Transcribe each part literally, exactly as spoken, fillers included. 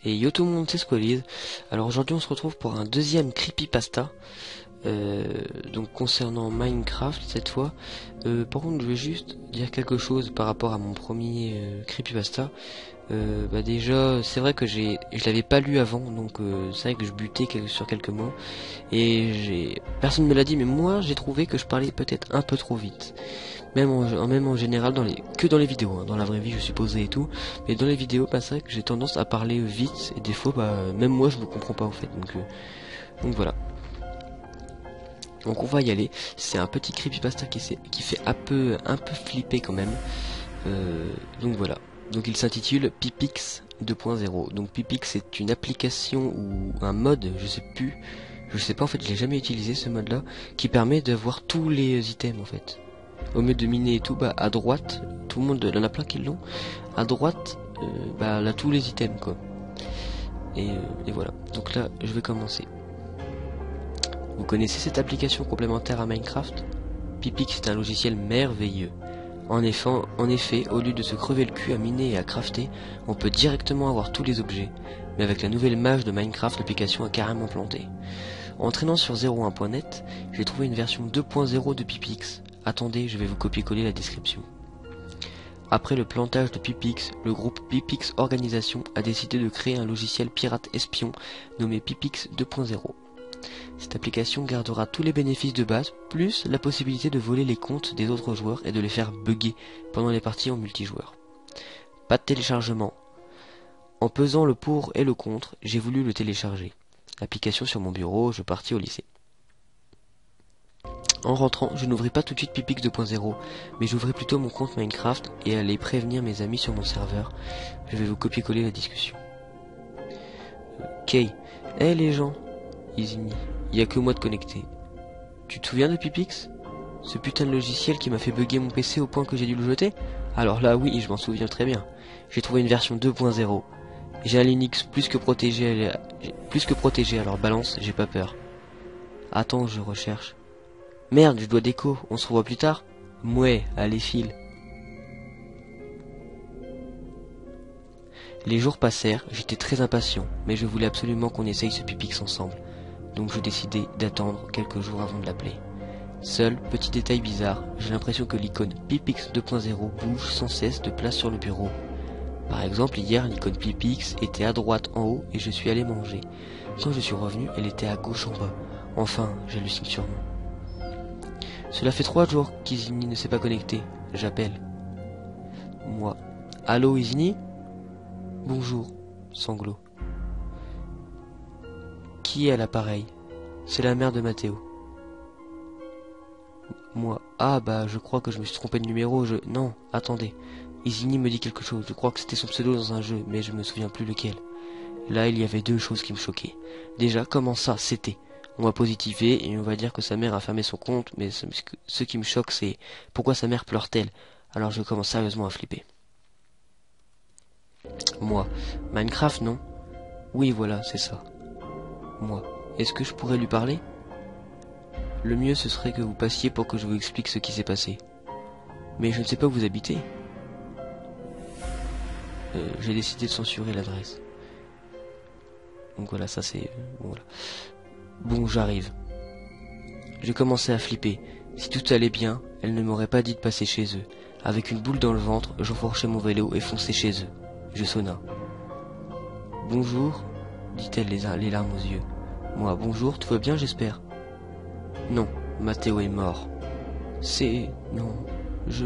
Et yo tout le monde, c'est Squalid. Alors aujourd'hui on se retrouve pour un deuxième creepypasta. Euh, donc concernant Minecraft cette fois. Euh, par contre je vais juste dire quelque chose par rapport à mon premier euh, creepypasta. Euh, bah déjà c'est vrai que j'ai je l'avais pas lu avant, donc euh, c'est vrai que je butais quelques, sur quelques mots. Et j'ai personne me l'a dit, mais moi j'ai trouvé que je parlais peut-être un peu trop vite. Même en, même en général, dans les, que dans les vidéos, hein. Dans la vraie vie je suis posé et tout, mais dans les vidéos, bah, c'est vrai que j'ai tendance à parler vite, et des fois, bah, même moi je me comprends pas en fait, donc, euh, donc voilà. Donc on va y aller, c'est un petit creepypasta qui, qui fait un peu, un peu flipper quand même, euh, donc voilà. Donc il s'intitule Pipix deux point zéro, donc Pipix c'est une application ou un mode, je sais plus, je sais pas en fait, je l'ai jamais utilisé ce mode là, qui permet d'avoir tous les items en fait. Au lieu de miner et tout, bah à droite, tout le monde, il y en a plein qui l'ont. À droite, euh, bah là tous les items quoi. Et, euh, et voilà. Donc là, je vais commencer. Vous connaissez cette application complémentaire à Minecraft? Pipix est un logiciel merveilleux. En effet, en effet, au lieu de se crever le cul à miner et à crafter, on peut directement avoir tous les objets. Mais avec la nouvelle mage de Minecraft, l'application a carrément planté. En traînant sur zéro un point net, j'ai trouvé une version deux point zéro de Pipix. Attendez, je vais vous copier-coller la description. Après le plantage de Pipix, le groupe Pipix Organisation a décidé de créer un logiciel pirate espion nommé Pipix deux point zéro. Cette application gardera tous les bénéfices de base, plus la possibilité de voler les comptes des autres joueurs et de les faire bugger pendant les parties en multijoueur. Pas de téléchargement. En pesant le pour et le contre, j'ai voulu le télécharger. L'application sur mon bureau, je partis au lycée. En rentrant, je n'ouvris pas tout de suite Pipix deux point zéro, mais j'ouvris plutôt mon compte Minecraft et allais prévenir mes amis sur mon serveur. Je vais vous copier-coller la discussion. Kay, hé hey, les gens, Izini, il y a que moi de connecté. Tu te souviens de Pipix? Ce putain de logiciel qui m'a fait bugger mon P C au point que j'ai dû le jeter? Alors là oui, je m'en souviens très bien. J'ai trouvé une version deux point zéro. J'ai un Linux plus que protégé, plus que protégé, alors balance, j'ai pas peur. Attends, je recherche. Merde, je dois déco, on se revoit plus tard? Mouais, allez file. Les jours passèrent, j'étais très impatient, mais je voulais absolument qu'on essaye ce Pipix ensemble. Donc je décidai d'attendre quelques jours avant de l'appeler. Seul, petit détail bizarre, j'ai l'impression que l'icône Pipix deux point zéro bouge sans cesse de place sur le bureau. Par exemple, hier, l'icône Pipix était à droite en haut et je suis allé manger. Quand je suis revenu, elle était à gauche en bas. Enfin, j'hallucine sûrement. Cela fait trois jours qu'Izini ne s'est pas connecté. J'appelle. Moi. Allô Izini? Bonjour. Sanglot. Qui est à l'appareil? C'est la mère de Mathéo. Moi. Ah bah je crois que je me suis trompé de numéro. Je... Non, attendez. Izini me dit quelque chose. Je crois que c'était son pseudo dans un jeu, mais je me souviens plus lequel. Là, il y avait deux choses qui me choquaient. Déjà, comment ça, c'était? On va positiver et on va dire que sa mère a fermé son compte, mais ce, ce qui me choque c'est pourquoi sa mère pleure-t-elle? Alors je commence sérieusement à flipper. Moi, Minecraft non? Oui voilà, c'est ça. Moi, est-ce que je pourrais lui parler? Le mieux ce serait que vous passiez pour que je vous explique ce qui s'est passé. Mais je ne sais pas où vous habitez. Euh, j'ai décidé de censurer l'adresse. Donc voilà, ça c'est... Bon, voilà. Bon, j'arrive. J'ai commencé à flipper. Si tout allait bien, elle ne m'aurait pas dit de passer chez eux. Avec une boule dans le ventre, j'enfourchai mon vélo et fonçai chez eux. Je sonna. Bonjour, dit-elle les, les larmes aux yeux. Moi, bonjour, tout va bien, j'espère? Non, Mathéo est mort. C'est... non, je...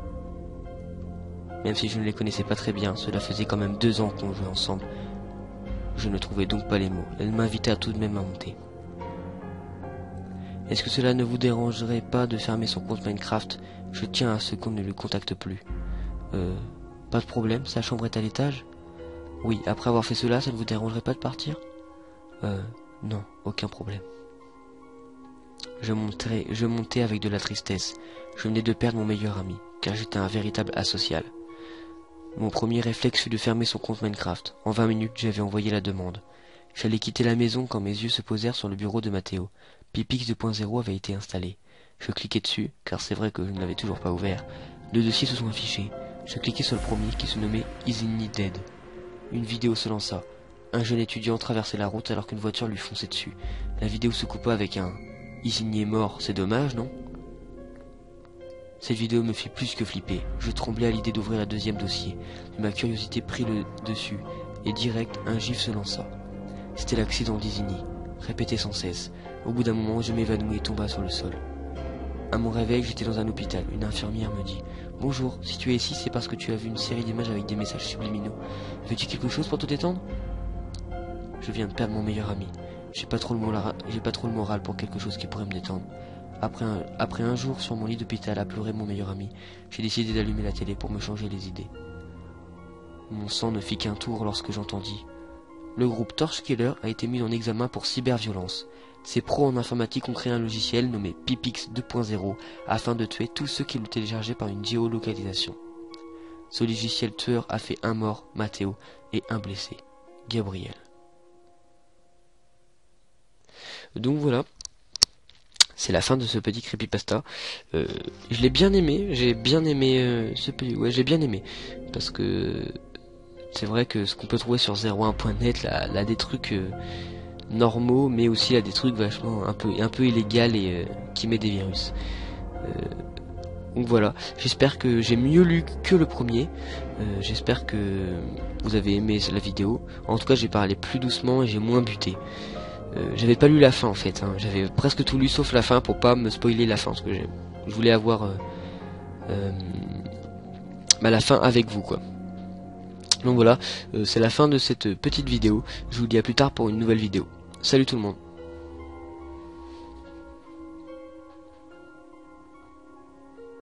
Même si je ne les connaissais pas très bien, cela faisait quand même deux ans qu'on jouait ensemble. Je ne trouvais donc pas les mots. Elle m'invitait tout de même à monter. Est-ce que cela ne vous dérangerait pas de fermer son compte Minecraft? Je tiens à ce qu'on ne le contacte plus. Euh, pas de problème, sa chambre est à l'étage? Oui, après avoir fait cela, ça ne vous dérangerait pas de partir? Euh, non, aucun problème. Je montais, je montais avec de la tristesse. Je venais de perdre mon meilleur ami, car j'étais un véritable asocial. Mon premier réflexe fut de fermer son compte Minecraft. En vingt minutes, j'avais envoyé la demande. J'allais quitter la maison quand mes yeux se posèrent sur le bureau de Mathéo. Pipix deux point zéro avait été installé. Je cliquai dessus, car c'est vrai que je ne l'avais toujours pas ouvert. Deux dossiers se sont affichés. Je cliquai sur le premier qui se nommait Izini Dead. Une vidéo se lança. Un jeune étudiant traversait la route alors qu'une voiture lui fonçait dessus. La vidéo se coupa avec un « Isigné mort, c'est dommage, non ?» Cette vidéo me fit plus que flipper. Je tremblais à l'idée d'ouvrir un deuxième dossier. Mais ma curiosité prit le dessus, et direct, un gif se lança. C'était l'accident d'Isigny, répété sans cesse. Au bout d'un moment, je m'évanouis et tomba sur le sol. À mon réveil, j'étais dans un hôpital. Une infirmière me dit « Bonjour, si tu es ici, c'est parce que tu as vu une série d'images avec des messages subliminaux. Veux-tu quelque chose pour te détendre ?» Je viens de perdre mon meilleur ami. J'ai pas trop le moral, j'ai pas trop le moral pour quelque chose qui pourrait me détendre. Après un, après un jour sur mon lit d'hôpital à pleurer mon meilleur ami, j'ai décidé d'allumer la télé pour me changer les idées. Mon sang ne fit qu'un tour lorsque j'entendis. Le groupe Torchkiller a été mis en examen pour cyberviolence. Ces pros en informatique ont créé un logiciel nommé Pipix deux point zéro afin de tuer tous ceux qui le téléchargeaient par une géolocalisation. Ce logiciel tueur a fait un mort, Matteo, et un blessé, Gabriel. Donc voilà, c'est la fin de ce petit creepypasta. Euh, je l'ai bien aimé, j'ai bien aimé euh, ce petit, ouais, j'ai bien aimé parce que c'est vrai que ce qu'on peut trouver sur zéro un point net, là, là des trucs euh, normaux, mais aussi là des trucs vachement un peu un peu illégaux et euh, qui met des virus. Euh, donc voilà, j'espère que j'ai mieux lu que le premier. Euh, j'espère que vous avez aimé la vidéo. En tout cas, j'ai parlé plus doucement et j'ai moins buté. Euh, j'avais pas lu la fin en fait, hein. J'avais presque tout lu sauf la fin pour pas me spoiler la fin, parce que je voulais avoir euh, euh, bah, la fin avec vous quoi. Donc voilà, euh, c'est la fin de cette petite vidéo. Je vous dis à plus tard pour une nouvelle vidéo. Salut tout le monde.